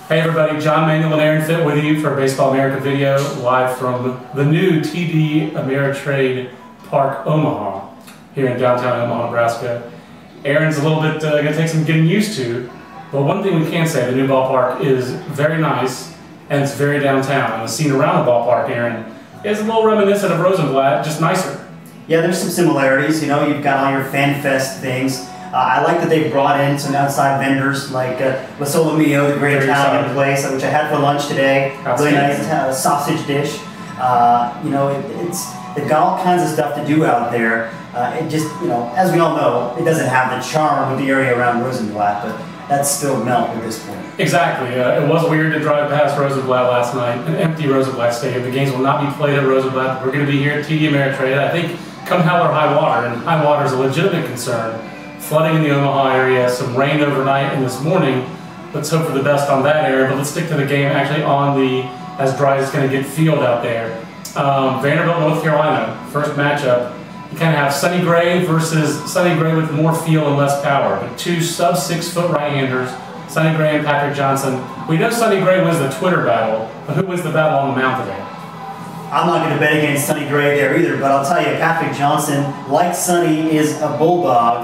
Hey everybody, John Manuel and Aaron Fitt with you for Baseball America video, live from the new TD Ameritrade Park, Omaha, here in downtown Omaha, Nebraska. Aaron's a little bit going to take some getting used to, but one thing we can say, the new ballpark is very nice, and it's very downtown. And the scene around the ballpark, Aaron, is a little reminiscent of Rosenblatt, just nicer. Yeah, there's some similarities. You know, you've got all your fan fest things. I like that they've brought in some outside vendors like La Solomio, the great Italian place, which I had for lunch today. Really nice sausage dish. You know, they've got all kinds of stuff to do out there. It just, you know, as we all know, it doesn't have the charm of the area around Rosenblatt, but that's still melt at this point. Exactly. It was weird to drive past Rosenblatt last night, an empty Rosenblatt stadium. The games will not be played at Rosenblatt. We're going to be here at TD Ameritrade. I think come hell or high water, and high water is a legitimate concern. Flooding in the Omaha area, some rain overnight and this morning. Let's hope for the best on that area, but let's stick to the game actually on the as dry as it's going to get field out there. Vanderbilt, North Carolina, first matchup. You kind of have Sonny Gray versus Sonny Gray with more feel and less power, but two sub-6 foot right-handers, Sonny Gray and Patrick Johnson. We know Sonny Gray wins the Twitter battle, but who wins the battle on the mound today? I'm not going to bet against Sonny Gray there either, but I'll tell you, Patrick Johnson, like Sonny, is a bulldog,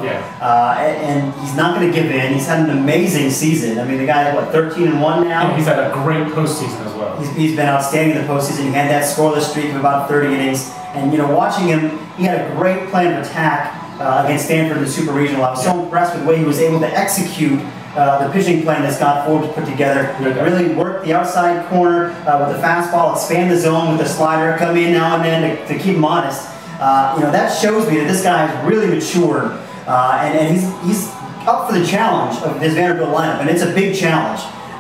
and he's not going to give in. He's had an amazing season. I mean, the guy, what, 13-1 now? Yeah, he's had a great postseason as well. He's been outstanding in the postseason. He had that scoreless streak of about 30 innings, and you know, watching him, he had a great plan of attack against Stanford in the Super Regional. I was so impressed with the way he was able to execute the pitching plan that Scott Forbes put together. Really work the outside corner with the fastball, expand the zone with the slider, come in now and then to keep him honest. You know, that shows me that this guy has really matured, and he's up for the challenge of this Vanderbilt lineup, and it's a big challenge.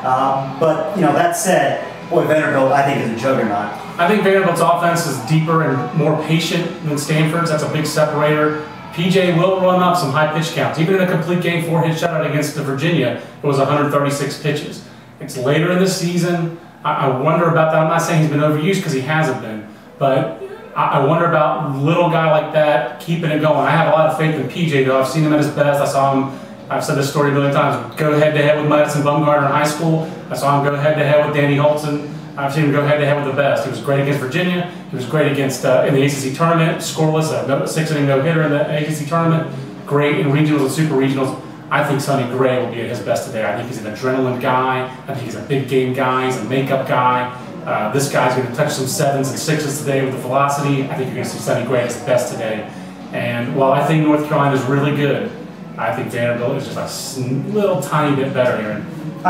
But you know, that said, boy, Vanderbilt I think is a juggernaut. I think Vanderbilt's offense is deeper and more patient than Stanford's. That's a big separator. PJ will run up some high pitch counts. Even in a complete game 4-hit shutout against Virginia, it was 136 pitches. It's later in the season. I wonder about that. I'm not saying he's been overused because he hasn't been, but I wonder about a little guy like that keeping it going. I have a lot of faith in PJ though. I've seen him at his best. I saw him, I've said this story a million times, go head to head with Madison Bumgarner in high school. I saw him go head to head with Danny Holton. I've seen him go head-to-head with the best. He was great against Virginia. He was great against in the ACC tournament, scoreless, a 6-inning no-hitter in the ACC tournament. Great in regionals and super regionals. I think Sonny Gray will be at his best today. I think he's an adrenaline guy. I think he's a big game guy. He's a makeup guy. This guy's going to touch some 7s and 6s today with the velocity. I think you're going to see Sonny Gray at his best today. And while I think North Carolina is really good, I think Vanderbilt is just a little tiny bit better, Aaron.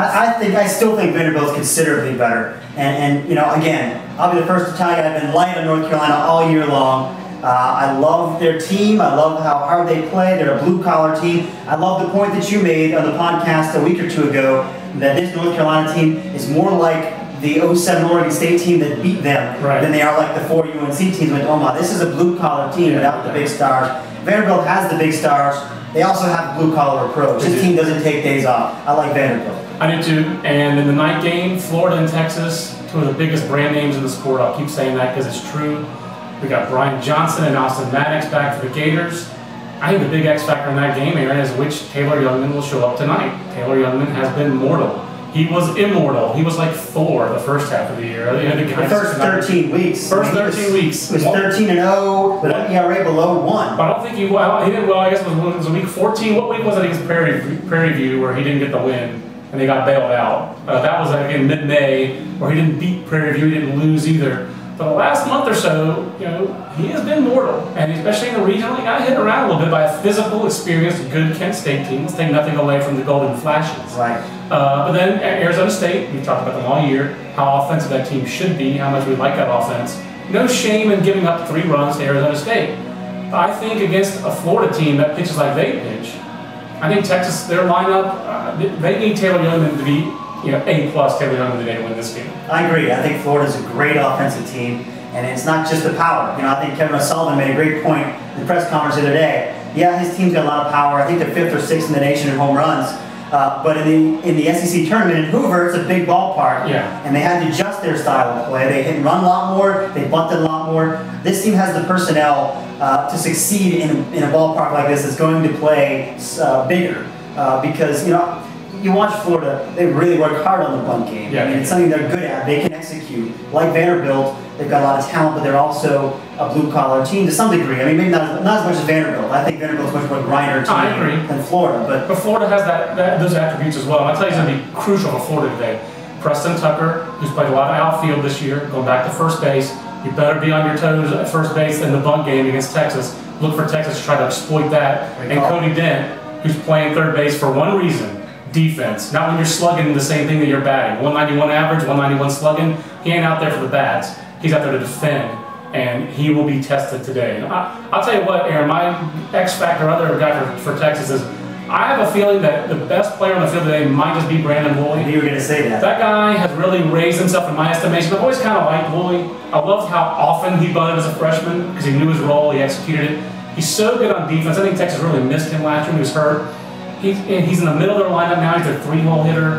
I still think Vanderbilt's considerably better. And you know, again, I'll be the first to tell you I've been light on North Carolina all year long. I love their team. I love how hard they play. They're a blue-collar team. I love the point that you made on the podcast a week or two ago that this North Carolina team is more like the 07 Oregon State team that beat them than they are like the 4 UNC teams went to Omaha. This is a blue-collar team without the big stars. Vanderbilt has the big stars. They also have a blue-collar approach. This team doesn't take days off. I like Vanderbilt. I do too. And in the night game, Florida and Texas, two of the biggest brand names in the sport. I'll keep saying that because it's true. We got Brian Johnson and Austin Maddox back for the Gators. I think the big X factor in that game, Aaron, is which Taylor Youngman will show up tonight. Taylor Youngman has been mortal. He was immortal. He was like Thor the first half of the year. The first 13 weeks. First 13 weeks. He was 13-0, with an ERA below 1. But I don't think he did well. I guess it was week 14. What week was it against Prairie View where he didn't get the win and they got bailed out? That was in mid-May where he didn't beat Prairie View. He didn't lose either. For the last month or so, you know, he has been mortal, and especially in the regional, he got hit around a little bit by a physical, experienced, good Kent State team. Let's take nothing away from the Golden Flashes. Right. But then at Arizona State, we've talked about them all year, how offensive that team should be, how much we like that offense. No shame in giving up 3 runs to Arizona State. But I think against a Florida team that pitches like they pitch, I think Texas, their lineup, they need Taylor Youngman to be, you know, A+ Taylor Youngman today to win this game. I agree. I think Florida's a great offensive team, and it's not just the power. You know, I think Kevin O'Sullivan made a great point in the press conference the other day. Yeah, his team's got a lot of power. I think they're 5th or 6th in the nation in home runs. But in the SEC tournament in Hoover, it's a big ballpark, and they had to adjust their style of play. They hit and run a lot more. They bunted a lot more. This team has the personnel to succeed in a ballpark like this. That's going to play bigger because, you know, you watch Florida, they really work hard on the bunt game. Yeah. I mean, it's something they're good at. They can execute. Like Vanderbilt, they've got a lot of talent, but they're also a blue-collar team to some degree. I mean, maybe not as much as Vanderbilt. I think Vanderbilt's much more grinder team than Florida. But Florida has those attributes as well. I'll tell you, it's going to be crucial for Florida today. Preston Tucker, who's played a lot of outfield this year, going back to first base. You better be on your toes at first base in the bunt game against Texas. Look for Texas to try to exploit that. And Cody Dent, who's playing third base for one reason: defense. Not when you're slugging the same thing that you're batting. 191 average, 191 slugging. He ain't out there for the bats. He's out there to defend, and he will be tested today. I'll tell you what, Aaron, my X factor, other guy for Texas is, I have a feeling that the best player on the field today might just be Brandon Lloyd. You were going to say that. That guy has really raised himself in my estimation. I've always kind of liked Lloyd. I loved how often he bunted as a freshman because he knew his role, he executed it. He's so good on defense. I think Texas really missed him last year when he was hurt. He's in the middle of their lineup now. He's their 3-hole hitter.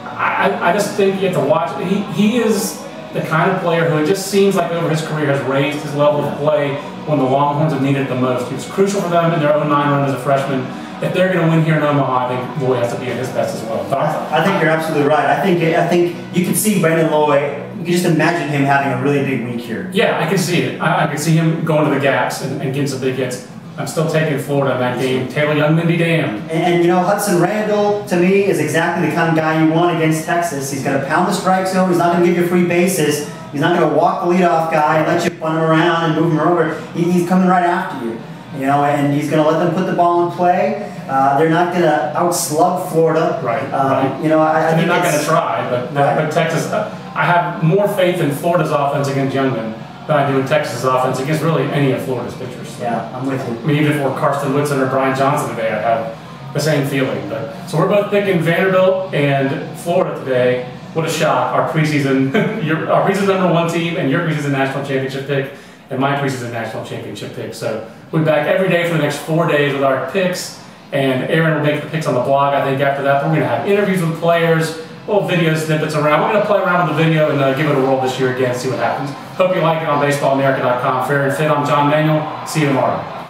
I just think you have to watch. He is the kind of player who it just seems like over his career has raised his level of play when the Longhorns have needed it the most. He was crucial for them in their 0-9 run as a freshman. If they're going to win here in Omaha, I think Lloyd has to be at his best as well. I think you're absolutely right. I think you can see Brandon Lloyd. You can just imagine him having a really big week here. Yeah, I can see it. I can see him going to the gaps and getting some big hits. I'm still taking Florida in that game. Taylor Youngman be damned. And you know, Hudson Randall, to me, is exactly the kind of guy you want against Texas. He's going to pound the strike zone. He's not going to give you free bases. He's not going to walk the leadoff guy and let you punt him around and move him over. He's coming right after you. You know, and he's going to let them put the ball in play. They're not going to outslug Florida. Right. You know, I think they're not going to try, but Texas. I have more faith in Florida's offense against Youngman than I do in Texas' offense against really any of Florida's pitchers. Yeah, I'm with you. I mean, even if it were Karsten Whitson or Brian Johnson today, I'd have the same feeling. But so we're both picking Vanderbilt and Florida today. What a shock! Our preseason, our preseason #1 team, and your preseason national championship pick, and my preseason national championship pick. So we'll be back every day for the next 4 days with our picks, and Aaron will make the picks on the blog. I think after that, we're going to have interviews with players, little video snippets around. We're going to play around with the video and give it a whirl this year again, see what happens. Hope you like it on BaseballAmerica.com. Fair and Fit. I'm John Manuel. See you tomorrow.